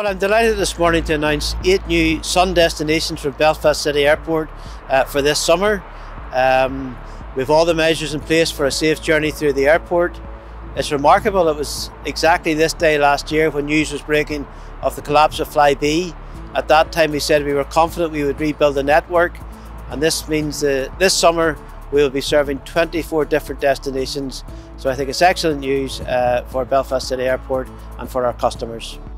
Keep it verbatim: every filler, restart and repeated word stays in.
Well, I'm delighted this morning to announce eight new sun destinations for Belfast City Airport uh, for this summer. Um, we have all the measures in place for a safe journey through the airport. It's remarkable, it was exactly this day last year when news was breaking of the collapse of Flybe. At that time we said we were confident we would rebuild the network, and this means that this summer we will be serving twenty-four different destinations. So I think it's excellent news uh, for Belfast City Airport and for our customers.